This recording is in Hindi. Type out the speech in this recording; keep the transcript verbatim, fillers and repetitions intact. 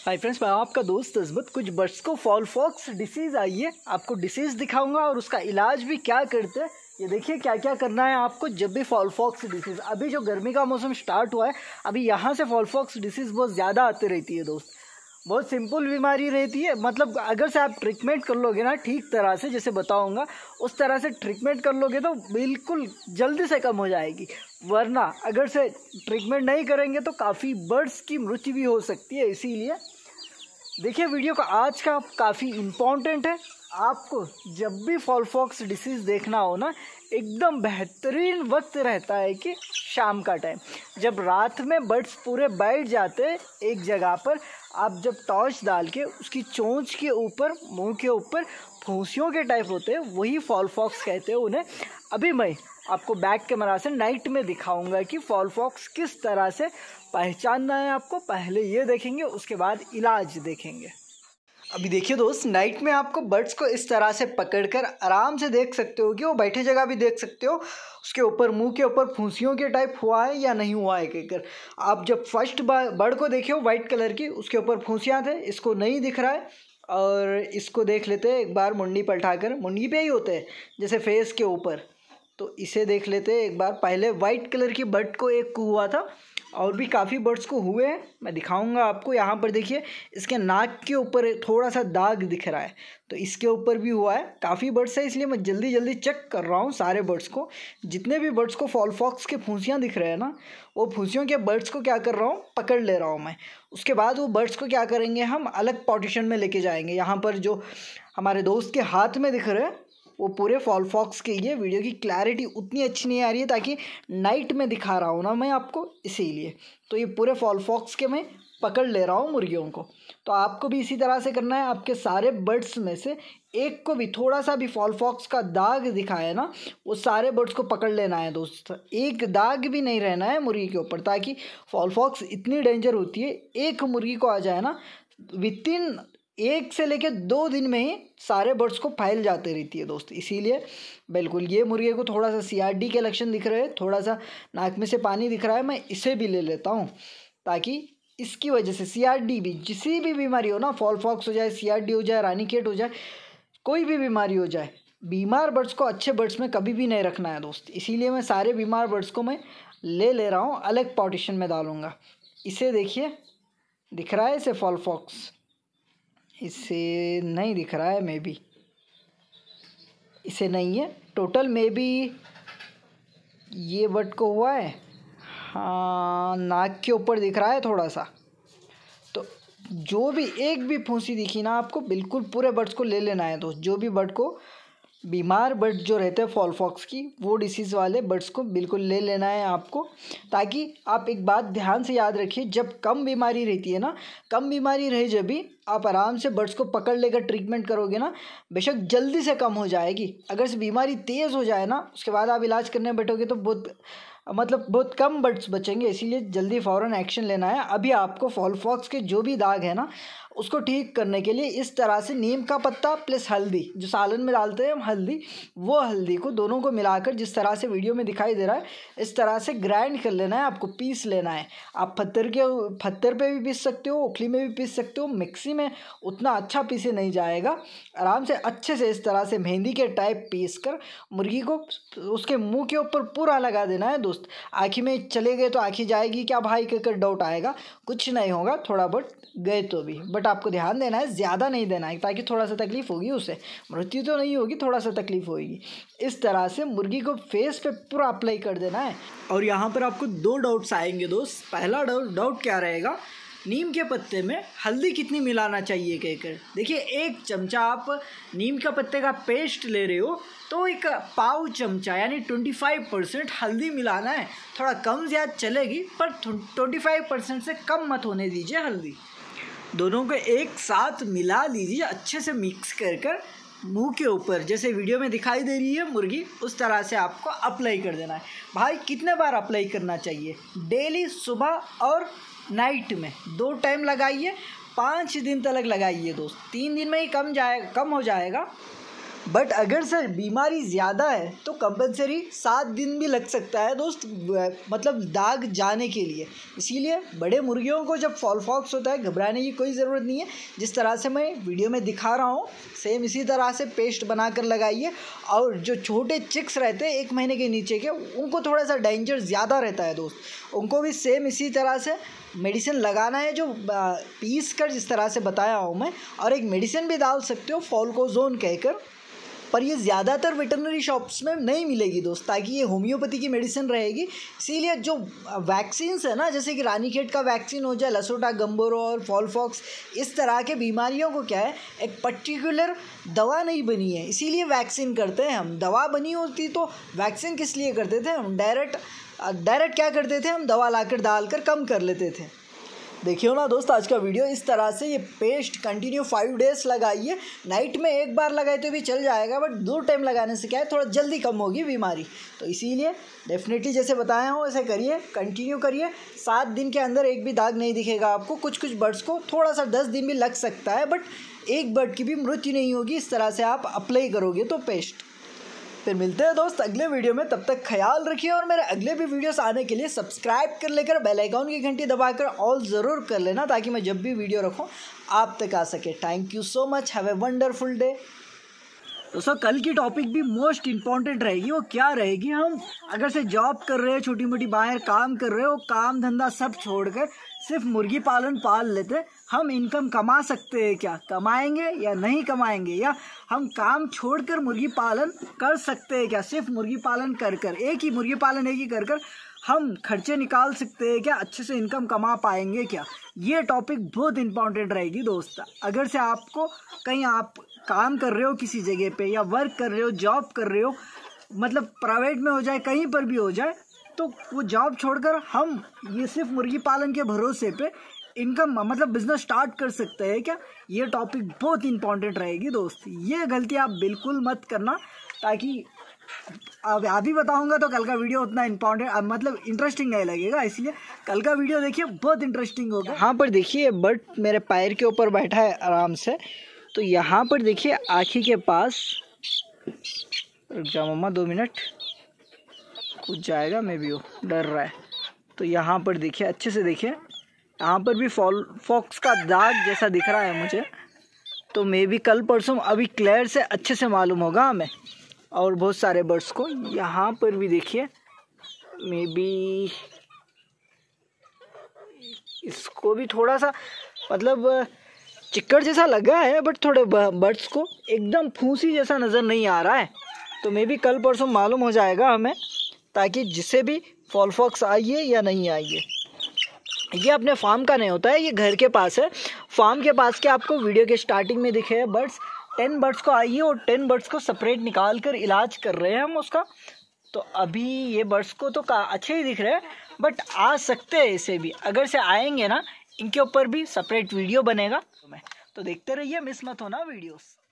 हाय फ्रेंड्स, मैं आपका दोस्त अजमत। कुछ बर्ड्स को फॉल फॉक्स डिसीज़ आई है, आपको डिसीज़ दिखाऊंगा और उसका इलाज भी क्या करते हैं। ये देखिए क्या क्या करना है आपको जब भी फॉल फॉक्स डिसीज़। अभी जो गर्मी का मौसम स्टार्ट हुआ है, अभी यहाँ से फॉल फॉक्स डिसीज़ बहुत ज़्यादा आती रहती है दोस्त। बहुत सिंपल बीमारी रहती है, मतलब अगर से आप ट्रीटमेंट कर लोगे ना ठीक तरह से, जैसे बताऊंगा उस तरह से ट्रीटमेंट कर लोगे तो बिल्कुल जल्दी से कम हो जाएगी। वरना अगर से ट्रीटमेंट नहीं करेंगे तो काफ़ी बर्ड्स की मृत्यु भी हो सकती है। इसीलिए देखिए वीडियो का आज का काफ़ी इम्पोर्टेंट है। आपको जब भी फॉल फॉक्स डिसीज़ देखना हो ना, एकदम बेहतरीन वक्त रहता है कि शाम का टाइम, जब रात में बर्ड्स पूरे बैठ जाते हैं एक जगह पर। आप जब टॉर्च डाल के उसकी चोंच के ऊपर, मुंह के ऊपर फूंसियों के टाइप होते हैं, वही फॉल फॉक्स कहते हैं उन्हें। अभी मैं आपको बैक कैमरा से नाइट में दिखाऊंगा कि फॉल फॉक्स किस तरह से पहचानना है आपको। पहले ये देखेंगे, उसके बाद इलाज देखेंगे। अभी देखिए दोस्त, नाइट में आपको बर्ड्स को इस तरह से पकड़कर आराम से देख सकते हो कि वो बैठे जगह भी देख सकते हो, उसके ऊपर मुंह के ऊपर फूंसियों के टाइप हुआ है या नहीं हुआ है कहकर। आप जब फर्स्ट बर्ड को देखे हो वाइट कलर की, उसके ऊपर फूंसियाँ थे, इसको नहीं दिख रहा है। और इसको देख लेते हैं एक बार मुंडी पलटाकर, मुंडी पे ही होते हैं जैसे फेस के ऊपर। तो इसे देख लेते हैं एक बार। पहले वाइट कलर की बर्ड को एक को हुआ था, और भी काफ़ी बर्ड्स को हुए हैं, मैं दिखाऊंगा आपको। यहाँ पर देखिए इसके नाक के ऊपर थोड़ा सा दाग दिख रहा है, तो इसके ऊपर भी हुआ है। काफ़ी बर्ड्स है, इसलिए मैं जल्दी जल्दी चेक कर रहा हूँ सारे बर्ड्स को। जितने भी बर्ड्स को फॉल फॉक्स के फूंसियाँ दिख रहे हैं ना, वो फूंसियों के बर्ड्स को क्या कर रहा हूँ, पकड़ ले रहा हूँ मैं। उसके बाद वो बर्ड्स को क्या करेंगे, हम अलग पार्टीशन में लेके जाएंगे। यहाँ पर जो हमारे दोस्त के हाथ में दिख रहे हैं वो पूरे फॉल फॉक्स के। ये वीडियो की क्लैरिटी उतनी अच्छी नहीं आ रही है ताकि नाइट में दिखा रहा हूँ ना मैं आपको, इसीलिए। तो ये पूरे फॉल फॉक्स के मैं पकड़ ले रहा हूँ मुर्गियों को। तो आपको भी इसी तरह से करना है। आपके सारे बर्ड्स में से एक को भी थोड़ा सा भी फॉल फॉक्स का दाग दिखा है ना, वो सारे बर्ड्स को पकड़ लेना है दोस्त। एक दाग भी नहीं रहना है मुर्गी के ऊपर, ताकि फॉल फॉक्स इतनी डेंजर होती है, एक मुर्गी को आ जाए ना, विद इन एक से लेकर दो दिन में ही सारे बर्ड्स को फैल जाते रहती है दोस्त। इसीलिए बिल्कुल ये मुर्गे को थोड़ा सा सी आर डी के लक्षण दिख रहे हैं, थोड़ा सा नाक में से पानी दिख रहा है, मैं इसे भी ले लेता हूँ ताकि इसकी वजह से सी आर डी भी, जिसी भी बीमारी हो ना, फॉल फॉक्स हो जाए, सी आर डी हो जाए, रानीखेत हो जाए, कोई भी बीमारी हो जाए, बीमार बर्ड्स को अच्छे बर्ड्स में कभी भी नहीं रखना है दोस्त। इसीलिए मैं सारे बीमार बर्ड्स को मैं ले ले रहा हूँ, अलग पार्टीशन में डालूँगा। इसे देखिए दिख रहा है इसे फॉल फॉक्स, इसे नहीं दिख रहा है, मे बी इसे नहीं है। टोटल मे बी ये बर्ड को हुआ है, हाँ नाक के ऊपर दिख रहा है थोड़ा सा। तो जो भी एक भी फूंसी दिखी ना आपको, बिल्कुल पूरे बर्ड्स को ले लेना है दोस्त। जो भी बर्ड को बीमार बर्ड जो रहते हैं फॉल फॉक्स की, वो डिसीज़ वाले बर्ड्स को बिल्कुल ले लेना है आपको। ताकि आप एक बात ध्यान से याद रखिए, जब कम बीमारी रहती है ना, कम बीमारी रहे जब भी आप आराम से बर्ड्स को पकड़ लेकर ट्रीटमेंट करोगे ना, बेशक जल्दी से कम हो जाएगी। अगर से बीमारी तेज़ हो जाए ना, उसके बाद आप इलाज करने बैठोगे तो बहुत मतलब बहुत कम बर्ड्स बचेंगे। इसीलिए जल्दी फ़ौरन एक्शन लेना है। अभी आपको फॉल फॉक्स के जो भी दाग है ना, उसको ठीक करने के लिए इस तरह से नीम का पत्ता प्लस हल्दी, जो सालन में डालते हैं हम हल्दी, वो हल्दी को दोनों को मिलाकर जिस तरह से वीडियो में दिखाई दे रहा है, इस तरह से ग्राइंड कर लेना है, आपको पीस लेना है। आप पत्थर के पत्थर पे भी पीस सकते हो, उखली में भी पीस सकते हो। मिक्सी में उतना अच्छा पीसे नहीं जाएगा। आराम से अच्छे से इस तरह से मेहंदी के टाइप पीस कर मुर्गी को उसके मुँह के ऊपर पूरा लगा देना है दोस्त। आँखी में चले गए तो आँखी जाएगी क्या भाई कहकर डाउट आएगा, कुछ नहीं होगा, थोड़ा बहुत गए तो भी, बट आपको ध्यान देना है, ज़्यादा नहीं देना है, ताकि थोड़ा सा तकलीफ होगी, उसे मृत्यु तो नहीं होगी, थोड़ा सा तकलीफ होगी। इस तरह से मुर्गी को फेस पे पूरा अप्लाई कर देना है। और यहाँ पर आपको दो डाउट्स आएंगे दोस्त। पहला डाउट डाउट क्या रहेगा, नीम के पत्ते में हल्दी कितनी मिलाना चाहिए कहकर। देखिए एक चमचा आप नीम का पत्ते का पेस्ट ले रहे हो तो एक पाव चमचा यानी पच्चीस परसेंट हल्दी मिलाना है। थोड़ा कम ज़्यादा चलेगी, पर पच्चीस परसेंट से कम मत होने दीजिए हल्दी। दोनों को एक साथ मिला लीजिए, अच्छे से मिक्स कर कर मुँह के ऊपर, जैसे वीडियो में दिखाई दे रही है मुर्गी, उस तरह से आपको अप्लाई कर देना है। भाई कितने बार अप्लाई करना चाहिए, डेली सुबह और नाइट में दो टाइम लगाइए, पाँच दिन तक लगाइए दोस्त। तीन दिन में ही कम जाए कम हो जाएगा, बट अगर सर बीमारी ज़्यादा है तो कंपलसरी सात दिन भी लग सकता है दोस्त, मतलब दाग जाने के लिए। इसीलिए बड़े मुर्गियों को जब फॉल फॉक्स होता है घबराने की कोई ज़रूरत नहीं है। जिस तरह से मैं वीडियो में दिखा रहा हूँ सेम इसी तरह से पेस्ट बना कर लगाइए। और जो छोटे चिक्स रहते हैं एक महीने के नीचे के, उनको थोड़ा सा डेंजर ज़्यादा रहता है दोस्त, उनको भी सेम इसी तरह से मेडिसिन लगाना है जो पीस कर जिस तरह से बताया हूँ मैं। और एक मेडिसिन भी डाल सकते हो फॉल्कोजोन कहकर, पर ये ज़्यादातर वेटरनरी शॉप्स में नहीं मिलेगी दोस्त, ताकि ये होम्योपैथी की मेडिसिन रहेगी। इसीलिए जो वैक्सीन्स है ना, जैसे कि रानीखेत का वैक्सीन हो जाए, लसोटा, गंबोरो और फॉलफॉक्स, इस तरह के बीमारियों को क्या है एक पर्टिकुलर दवा नहीं बनी है, इसीलिए वैक्सीन करते हैं हम। दवा बनी होती तो वैक्सीन किस लिए करते थे हम? डायरेक्ट डायरेक्ट क्या करते थे हम, दवा लाकर डालकर कम कर लेते थे। देखियो ना दोस्त आज का वीडियो इस तरह से, ये पेस्ट कंटिन्यू फाइव डेज लगाइए। नाइट में एक बार लगाए तो भी चल जाएगा, बट दो टाइम लगाने से क्या है थोड़ा जल्दी कम होगी बीमारी। तो इसीलिए डेफिनेटली जैसे बताया हूँ ऐसे करिए, कंटिन्यू करिए। सात दिन के अंदर एक भी दाग नहीं दिखेगा आपको। कुछ कुछ बर्ड्स को थोड़ा सा दस दिन भी लग सकता है, बट एक बर्ड की भी मृत्यु नहीं होगी इस तरह से आप अप्लाई करोगे तो पेस्ट। फिर मिलते हैं दोस्त अगले वीडियो में, तब तक ख्याल रखिए और मेरे अगले भी वीडियोस आने के लिए सब्सक्राइब कर लेकर बेल आइकॉन की घंटी दबाकर ऑल ज़रूर कर लेना, ताकि मैं जब भी वीडियो रखूं आप तक आ सके। Thank you so much, have a wonderful day. दोस्तों कल की टॉपिक भी मोस्ट इम्पॉर्टेंट रहेगी। वो क्या रहेगी, हम अगर से जॉब कर रहे हैं, छोटी मोटी बाहर काम कर रहे हो, काम धंधा सब छोड़कर सिर्फ मुर्गी पालन पाल लेते, हम इनकम कमा सकते हैं क्या, कमाएंगे या नहीं कमाएंगे, या हम काम छोड़कर मुर्गी पालन कर सकते हैं क्या, सिर्फ मुर्गी पालन कर कर एक ही मुर्गी पालन एक ही कर कर हम खर्चे निकाल सकते हैं क्या, अच्छे से इनकम कमा पाएंगे क्या। ये टॉपिक बहुत इंपॉर्टेंट रहेगी दोस्त। अगर से आपको कहीं आप काम कर रहे हो किसी जगह पे, या वर्क कर रहे हो, जॉब कर रहे हो, मतलब प्राइवेट में हो जाए कहीं पर भी हो जाए, तो वो जॉब छोड़कर हम ये सिर्फ मुर्गी पालन के भरोसे पे इनकम मतलब बिजनेस स्टार्ट कर सकते हैं क्या। ये टॉपिक बहुत इंपॉर्टेंट रहेगी दोस्त, ये गलती आप बिल्कुल मत करना, ताकि अब अभी बताऊंगा तो कल का वीडियो उतना इम्पोर्टेंट मतलब इंटरेस्टिंग नहीं लगेगा। इसलिए कल का वीडियो देखिए, बहुत इंटरेस्टिंग होगा। यहाँ पर देखिए बर्ड मेरे पैर के ऊपर बैठा है आराम से, तो यहाँ पर देखिए आँखी के पास, रुक जाओ मम्मा दो मिनट, कुछ जाएगा मैं भी, वो डर रहा है। तो यहाँ पर देखिए अच्छे से देखिए, यहाँ पर भी फॉल फॉक्स का दाग जैसा दिख रहा है मुझे, तो मे भी कल परसों अभी क्लियर से अच्छे से मालूम होगा हमें। और बहुत सारे बर्ड्स को यहाँ पर भी देखिए, मे बी इसको भी थोड़ा सा मतलब चिक्कड़ जैसा लगा है, बट थोड़े बर्ड्स को एकदम फूंसी जैसा नज़र नहीं आ रहा है। तो मे बी कल परसों मालूम हो जाएगा हमें, ताकि जिसे भी फॉल फॉक्स आइए या नहीं आइए। ये अपने फार्म का नहीं होता है, ये घर के पास है। फार्म के पास के आपको वीडियो के स्टार्टिंग में दिखे हैं बर्ड्स, टेन बर्ड्स को आइए और टेन बर्ड्स को सेपरेट निकाल कर इलाज कर रहे हैं हम उसका। तो अभी ये बर्ड्स को तो अच्छे ही दिख रहे हैं, बट आ सकते हैं इसे भी, अगर से आएंगे ना इनके ऊपर भी सेपरेट वीडियो बनेगा। तो देखते रहिए, मिस मत होना वीडियोस।